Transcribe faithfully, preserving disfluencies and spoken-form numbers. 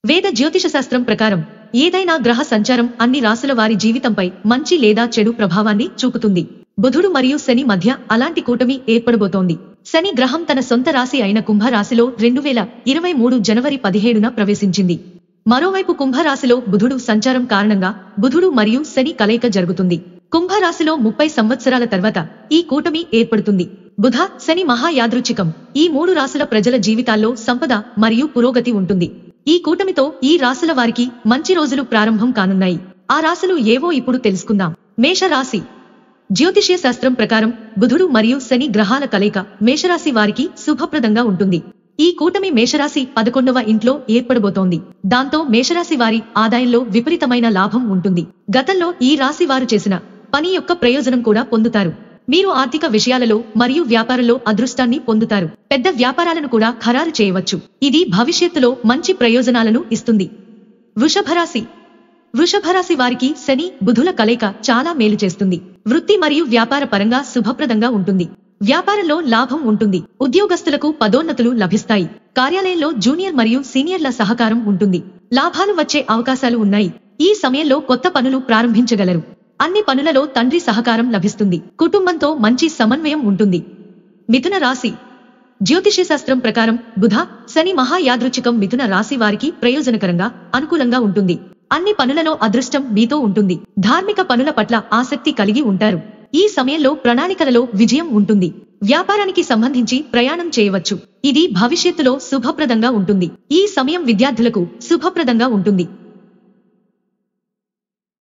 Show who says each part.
Speaker 1: వేద జ్యోతిష శాస్త్రం ప్రకారం ఏదైనా గ్రహ సంచారం అన్ని రాశుల వారి జీవితంపై మంచి లేదా చెడు ప్రభావాన్ని చూపుతుంది. బుధుడు మరియు శని మధ్య అలాంటి కూటమి ఏర్పడబోతోంది. శని గ్రహం తన సొంత రాశి అయిన కుంభరాశిలో రెండు వేల ఇరవై మూడు జనవరి పదిహేడున ప్రవేశించింది. మరోవైపు కుంభరాశిలో బుధుడు సంచారం కారణంగా బుధుడు మరియు శని కలయిక జరుగుతుంది. కుంభరాశిలో ముప్పై సంవత్సరాల తర్వాత ఈ కూటమి ఏర్పడుతుంది. బుధ శని మహాయాదృచ్ఛికం. ఈ మూడు రాశుల ప్రజల జీవితాల్లో సంపద మరియు పురోగతి ఉంటుంది. ఈ కూటమితో ఈ రాశుల వారికి మంచి రోజులు ప్రారంభం కానున్నాయి. ఆ రాశులు ఏవో ఇప్పుడు తెలుసుకుందాం. మేషరాశి. జ్యోతిష్య శాస్త్రం ప్రకారం బుధుడు మరియు శని గ్రహాల కలయిక మేషరాశి వారికి శుభప్రదంగా ఉంటుంది. ఈ కూటమి మేషరాశి పదకొండవ ఇంట్లో ఏర్పడబోతోంది. దాంతో మేషరాశి వారి ఆదాయంలో విపరీతమైన లాభం ఉంటుంది. గతంలో ఈ రాశి వారు చేసిన పని యొక్క ప్రయోజనం కూడా పొందుతారు. మీరు ఆర్థిక విషయాలలో మరియు వ్యాపారంలో అదృష్టాన్ని పొందుతారు. పెద్ద వ్యాపారాలను కూడా ఖరారు చేయవచ్చు. ఇది భవిష్యత్తులో మంచి ప్రయోజనాలను ఇస్తుంది. వృషభరాశి. వృషభరాశి వారికి శని బుధుల కలయిక చాలా మేలు చేస్తుంది. వృత్తి మరియు వ్యాపార పరంగా శుభప్రదంగా ఉంటుంది. వ్యాపారంలో లాభం ఉంటుంది. ఉద్యోగస్తులకు పదోన్నతులు లభిస్తాయి. కార్యాలయంలో జూనియర్ మరియు సీనియర్ల సహకారం ఉంటుంది. లాభాలు వచ్చే అవకాశాలు ఉన్నాయి. ఈ సమయంలో కొత్త పనులు ప్రారంభించగలరు. అన్ని పనులలో తండ్రి సహకారం లభిస్తుంది. కుటుంబంతో మంచి సమన్వయం ఉంటుంది. మిథున రాశి. జ్యోతిష్య శాస్త్రం ప్రకారం బుధ శని మహాయాదృచ్ఛికం మిథున రాశి వారికి ప్రయోజనకరంగా అనుకూలంగా ఉంటుంది. అన్ని పనులలో అదృష్టం మీతో ఉంటుంది. ధార్మిక పనుల పట్ల ఆసక్తి కలిగి ఉంటారు. ఈ సమయంలో ప్రణాళికలలో విజయం ఉంటుంది. వ్యాపారానికి సంబంధించి ప్రయాణం చేయవచ్చు. ఇది భవిష్యత్తులో శుభప్రదంగా ఉంటుంది. ఈ సమయం విద్యార్థులకు శుభప్రదంగా ఉంటుంది.